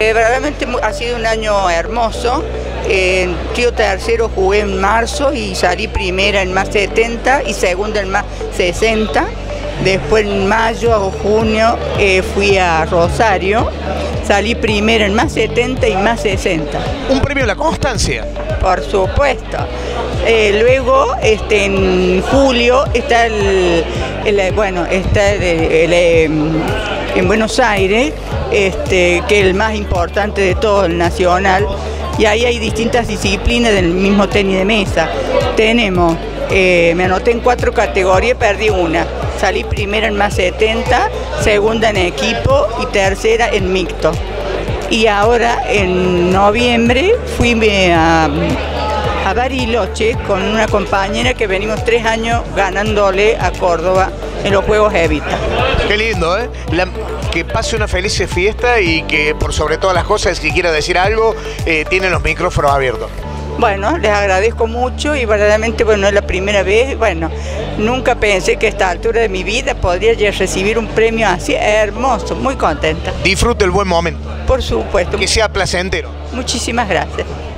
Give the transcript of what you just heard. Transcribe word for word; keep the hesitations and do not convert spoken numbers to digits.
Eh, verdaderamente ha sido un año hermoso. En trío tercero jugué en marzo y salí primera en más setenta y segunda en más sesenta. Después en mayo o junio eh, fui a Rosario, salí primera en más setenta y más sesenta. Un premio a la constancia. Por supuesto. Eh, luego, este, en julio está el, el bueno, está el, el, el, en Buenos Aires, este, que es el más importante de todo, el nacional, y ahí hay distintas disciplinas del mismo tenis de mesa. Tenemos, eh, me anoté en cuatro categorías, perdí una. Salí primera en más setenta, segunda en equipo y tercera en mixto. Y ahora en noviembre fui a, a Bariloche con una compañera que venimos tres años ganándole a Córdoba en los Juegos Evita. Qué lindo, ¿eh? La, que pase una feliz fiesta y que por sobre todas las cosas, si quiera decir algo, eh, tienen los micrófonos abiertos. Bueno, les agradezco mucho y verdaderamente, bueno, es la primera vez, bueno, nunca pensé que a esta altura de mi vida podría ya recibir un premio así hermoso, muy contenta. Disfrute el buen momento. Por supuesto. Que sea placentero. Muchísimas gracias.